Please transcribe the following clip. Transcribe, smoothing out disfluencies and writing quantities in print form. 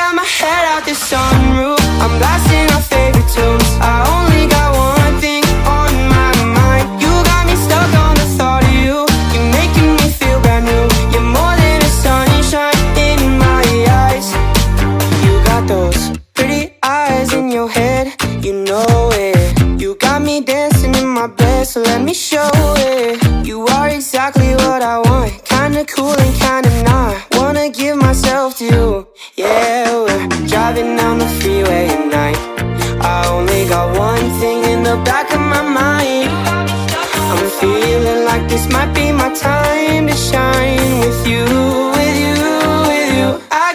got my head out the sunroof, I'm blasting our favorite tunes. I only got one thing on my mind. You got me stuck on the thought of you. You're making me feel brand new. You're more than a sunshine in my eyes. You got those pretty eyes in your head, you know it. You got me dancing in my bed, so let me show it. You are exactly what I want, kinda cool and kinda not. Wanna give myself to you. Yeah, we're driving down the freeway at night. I only got one thing in the back of my mind. I'm feeling like this might be my time to shine with you, with you, with you.